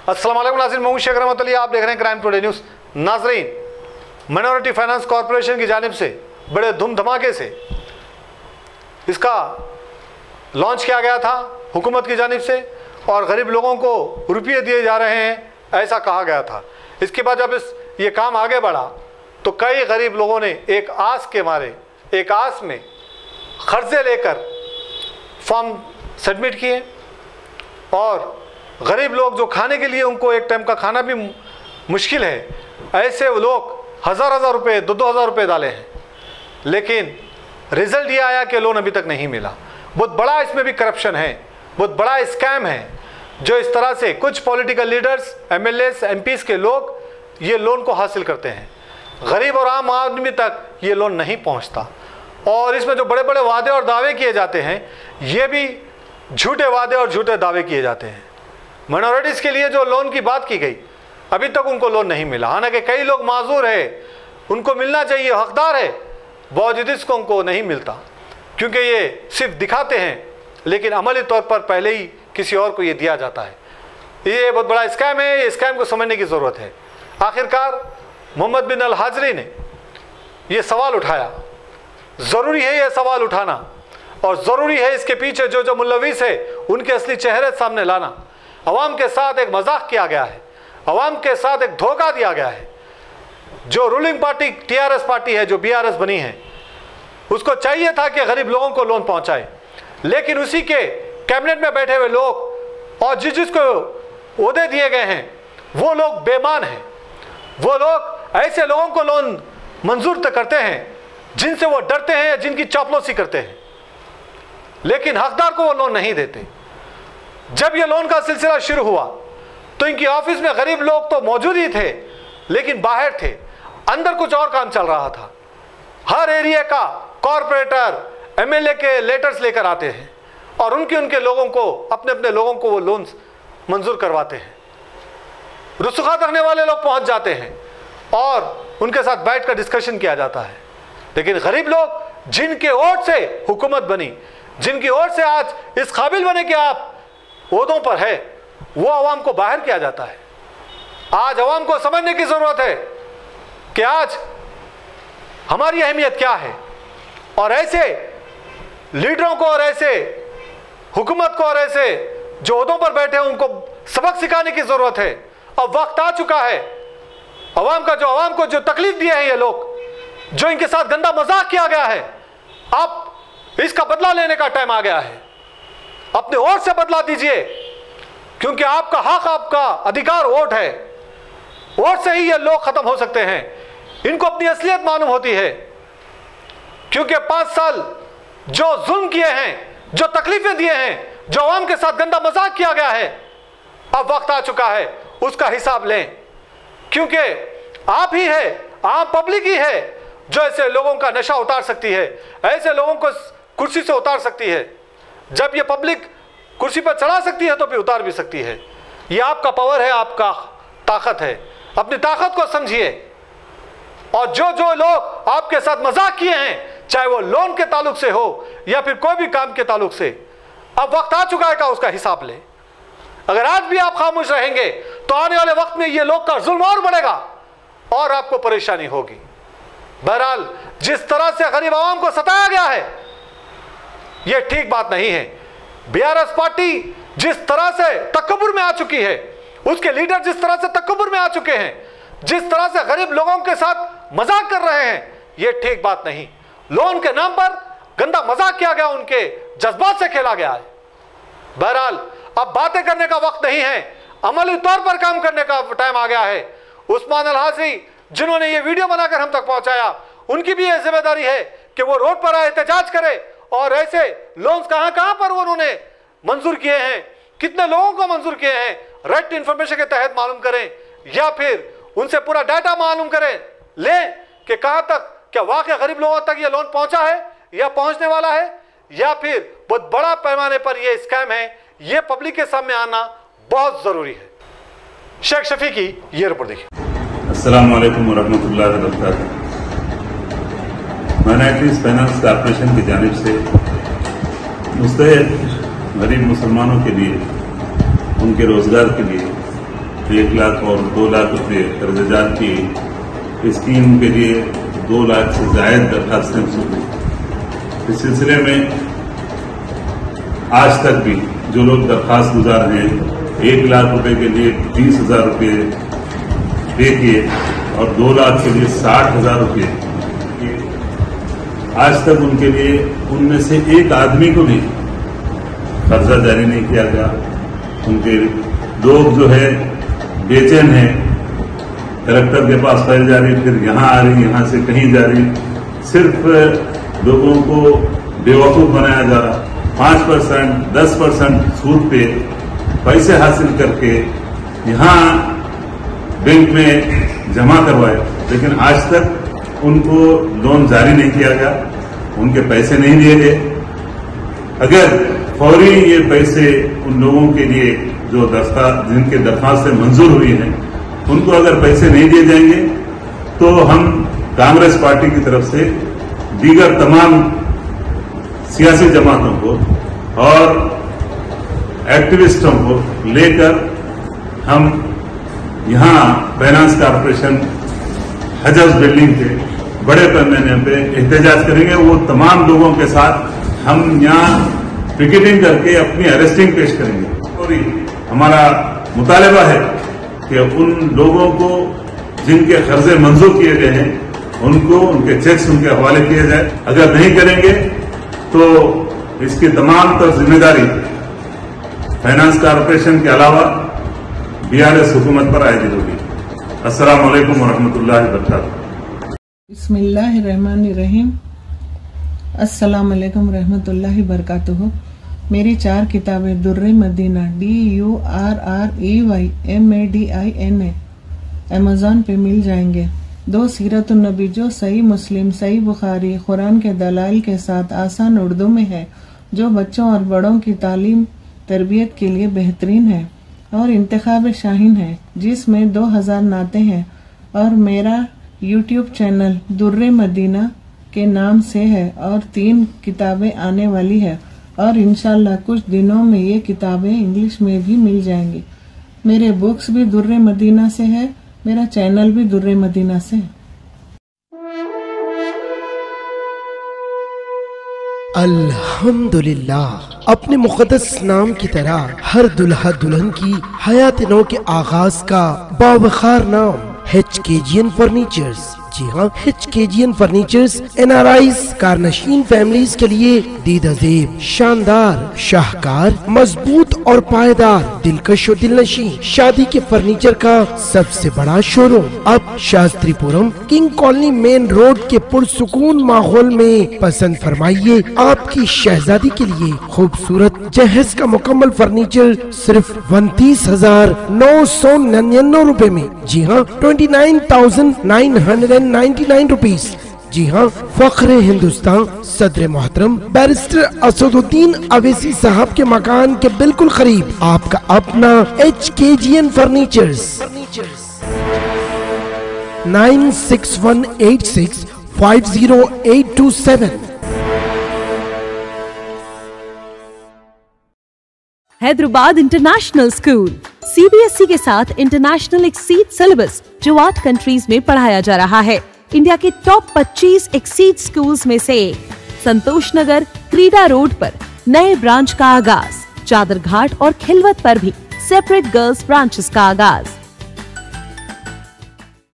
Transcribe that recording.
अस्सलाम वालेकुम नाज़रीन, मैं शेख रहमत अली, आप देख रहे हैं क्राइम टुडे न्यूज़। नाज़रीन, माइनॉरिटी फाइनेंस कॉरपोरेशन की जानिब से बड़े धूम धमाके से इसका लॉन्च किया गया था हुकूमत की जानिब से, और गरीब लोगों को रुपये दिए जा रहे हैं ऐसा कहा गया था। इसके बाद जब ये काम आगे बढ़ा तो कई गरीब लोगों ने एक आस के मारे, एक आस में कर्जे लेकर फॉर्म सबमिट किए, और गरीब लोग जो खाने के लिए उनको एक टाइम का खाना भी मुश्किल है, ऐसे लोग हज़ार रुपये, 2,000 रुपये डाले हैं, लेकिन रिजल्ट ये आया कि लोन अभी तक नहीं मिला। बहुत बड़ा इसमें भी करप्शन है, बहुत बड़ा स्कैम है, जो इस तरह से कुछ पॉलिटिकल लीडर्स, MLAs, MPs के लोग ये लोन को हासिल करते हैं। गरीब और आम आदमी तक ये लोन नहीं पहुंचता, और इसमें जो बड़े बड़े वादे और दावे किए जाते हैं ये भी झूठे वादे और झूठे दावे किए जाते हैं। माइनॉरिटीज़ के लिए जो लोन की बात की गई, अभी तक उनको लोन नहीं मिला। हालांकि कई लोग माजूर है, उनको मिलना चाहिए, हकदार है, बावजूद इसको उनको नहीं मिलता, क्योंकि ये सिर्फ दिखाते हैं, लेकिन अमली तौर पर पहले ही किसी और को ये दिया जाता है। ये बहुत बड़ा स्कैम है, ये स्कैम को समझने की ज़रूरत है। आखिरकार मोहम्मद बिन अल हाजरी ने ये सवाल उठाया, ज़रूरी है ये सवाल उठाना, और ज़रूरी है इसके पीछे जो मुलविस है उनके असली चेहरे सामने लाना। अवाम के साथ एक मजाक किया गया है, अवाम के साथ एक धोखा दिया गया है। जो रूलिंग पार्टी TRS पार्टी है, जो BRS बनी है, उसको चाहिए था कि गरीब लोगों को लोन पहुंचाए, लेकिन उसी के कैबिनेट में बैठे हुए लोग और जिसको ओहदे दिए गए हैं वो लोग बेईमान हैं। वो लोग ऐसे लोगों को लोन मंजूर तो करते हैं जिनसे वो डरते हैं, जिनकी चापलूसी करते हैं, लेकिन हकदार को वो लोन नहीं देते। जब ये लोन का सिलसिला शुरू हुआ तो इनकी ऑफिस में गरीब लोग तो मौजूद ही थे, लेकिन बाहर थे, अंदर कुछ और काम चल रहा था। हर एरिया का कॉरपोरेटर, MLA के लेटर्स लेकर आते हैं और उनके लोगों को, अपने लोगों को वो लोन मंजूर करवाते हैं। रुसुखात रखने वाले लोग पहुंच जाते हैं और उनके साथ बैठकर डिस्कशन किया जाता है, लेकिन गरीब लोग जिनके वोट से हुकूमत बनी, जिनकी ओर से आज इस काबिल बने कि आप ओहदों पर है, वो आवाम को बाहर किया जाता है। आज आवाम को समझने की जरूरत है कि आज हमारी अहमियत क्या है, और ऐसे लीडरों को और ऐसे हुकूमत को और ऐसे जो ओहदों पर बैठे हैं उनको सबक सिखाने की जरूरत है। अब वक्त आ चुका है, आवाम को जो तकलीफ दिए हैं ये लोग, जो इनके साथ गंदा मजाक किया गया है, अब इसका बदला लेने का टाइम आ गया है। अपने वोट से बदला दीजिए, क्योंकि आपका हक, आपका अधिकार वोट है। वोट से ही ये लोग खत्म हो सकते हैं। इनको अपनी असलियत मालूम होती है, क्योंकि 5 साल जो जुल्म किए हैं, जो तकलीफें दिए हैं, जो आवाम के साथ गंदा मजाक किया गया है, अब वक्त आ चुका है उसका हिसाब लें, क्योंकि आप ही है, आम पब्लिक ही है जो ऐसे लोगों का नशा उतार सकती है, ऐसे लोगों को कुर्सी से उतार सकती है। जब ये पब्लिक कुर्सी पर चढ़ा सकती है तो फिर उतार भी सकती है। ये आपका पावर है, आपका ताकत है, अपनी ताकत को समझिए। और जो लोग आपके साथ मजाक किए हैं, चाहे वो लोन के ताल्लुक से हो या फिर कोई भी काम के ताल्लुक से, अब वक्त आ चुका है का उसका हिसाब ले। अगर आज भी आप खामोश रहेंगे तो आने वाले वक्त में ये लोग का जुल्म और बढ़ेगा और आपको परेशानी होगी। बहरहाल, जिस तरह से गरीब आवाम को सताया गया है, यह ठीक बात नहीं है। BRS पार्टी जिस तरह से तकब्बुर में आ चुकी है, उसके लीडर जिस तरह से तकब्बुर में आ चुके हैं, जिस तरह से गरीब लोगों के साथ मजाक कर रहे हैं, यह ठीक बात नहीं। लोन के नाम पर गंदा मजाक किया गया, उनके जज्बात से खेला गया है। बहरहाल, अब बातें करने का वक्त नहीं है, अमली तौर पर काम करने का टाइम आ गया है। उस्मान अल हाजरी जिन्होंने ये वीडियो बनाकर हम तक पहुंचाया, उनकी भी यह जिम्मेदारी है कि वो रोड पर आए, एहतजाज करे, और ऐसे लोन्स कहां पर उन्होंने मंजूर किए हैं, कितने लोगों को मंजूर किए हैं, राइट टू इंफॉर्मेशन के तहत मालूम करें, या फिर उनसे पूरा डाटा मालूम करें लें कि कहां तक, क्या वाकई गरीब लोगों तक ये लोन पहुंचा है या पहुंचने वाला है, या फिर बहुत बड़ा पैमाने पर यह स्कैम है। यह पब्लिक के सामने आना बहुत जरूरी है। शेख शफी की ये रिपोर्ट देखिए। अस्सलाम वालेकुम वरहमतुल्लाहि वबरकातुहू। माइनॉरिटीज़ फाइनेंस कॉरपोरेशन की जानिब से मुस्तहक गरीब मुसलमानों के लिए, उनके रोज़गार के लिए 1 लाख और 2 लाख रुपये कर्जदार की स्कीम के लिए 2 लाख से ज्यादा दरखास्तें हुई। इस सिलसिले में आज तक भी जो लोग दरखास्त गुजार हैं 1 लाख रुपए के लिए 20,000 रुपये पे किए और 2 लाख के लिए 60,000 रुपये किए। आज तक उनके लिए उनमें से एक आदमी को भी कर्जा जारी नहीं किया गया। उनके लोग जो है बेचैन हैं, कलेक्टर के पास फाइल जा रही, फिर यहाँ आ रही, यहाँ से कहीं जा रही, सिर्फ लोगों को बेवकूफ बनाया जा रहा। 5%, 10% सूद पे पैसे हासिल करके यहाँ बैंक में जमा करवाए, लेकिन आज तक उनको लोन जारी नहीं किया गया, उनके पैसे नहीं दिए गए। अगर फौरी ये पैसे उन लोगों के लिए जो जिनके दरखास्तें मंजूर हुई हैं, उनको अगर पैसे नहीं दिए जाएंगे तो हम कांग्रेस पार्टी की तरफ से दीगर तमाम सियासी जमातों को और एक्टिविस्टों को लेकर हम यहाँ finance corporation Haj house building के बड़े पैमाने पे एहतजाज करेंगे। वो तमाम लोगों के साथ हम यहाँ पिकेटिंग करके अपनी अरेस्टिंग पेश करेंगे। और हमारा मुतालबा है कि उन लोगों को जिनके कर्जे मंजूर किए गए हैं उनको उनके चेक्स उनके हवाले किए जाए। अगर नहीं करेंगे तो इसकी तमाम तर जिम्मेदारी फाइनेंस कॉर्पोरेशन के अलावा बीआरएस हुकूमत पर आयद होगी। अस्सलाम वालेकुम वरहमतुल्लाहि वबरकातुहू। बिस्मिल्लाहिर्रहमानिर्रहीम। अस्सलाम वालेकुम रहमतुल्लाहि बरकातुहू। मेरी 4 किताबें दुर्रे मदीना DURREYMADINA अमेज़न पे मिल जाएंगे। 2 सीरतुन नबी जो सही मुस्लिम, सही बुखारी, कुरान के दलाइल के साथ आसान उर्दू में है, जो बच्चों और बड़ों की तालीम तरबियत के लिए बेहतरीन है और इंतखाब शाहीन है, जिसमें 2000 नाते हैं और मेरा YouTube चैनल दुर्रे मदीना के नाम से है और 3 किताबें आने वाली है और इंशाल्लाह कुछ दिनों में ये किताबें इंग्लिश में भी मिल जाएंगी। मेरे बुक्स भी दुर्रे मदीना से है, मेरा चैनल भी दुर्रे मदीना से है। अल्हम्दुलिल्लाह। अपने मुक़द्दस नाम की तरह हर दुल्हा दुल्हन की हयात नौ के आगाज का बावखार नाम HKGN फर्नीचर्स। जी हाँ, HKGN फर्नीचर्स NRIs कारनशीन फैमिलीज के लिए दीदाजेब, शानदार, शाहकार, मजबूत और पायदार, दिलकश और दिलनशी शादी के फर्नीचर का सबसे बड़ा शोरूम अब Shastripuram King Colony main road के पुरसुकून माहौल में। पसंद फरमाइए आपकी शहजादी के लिए खूबसूरत जहेज का मुकम्मल फर्नीचर सिर्फ 29,999 रुपए में। जी हाँ, 29,999 रुपीज। जी हाँ, फख्र हिंदुस्तान सदर मोहतरम बैरिस्टर असदुद्दीन अवैसी साहब के मकान के बिल्कुल करीब आपका अपना HKGN furnitures. 9618650827। Hyderabad international school CBSE के साथ इंटरनेशनल एक्सीड सिलेबस जो 8 कंट्रीज में पढ़ाया जा रहा है। इंडिया के टॉप 25 एक्सीड स्कूल्स में से एक। संतोष नगर क्रीडा रोड पर नए ब्रांच का आगाज। चादर घाट और खिलवत पर भी सेपरेट गर्ल्स ब्रांचेस का आगाज।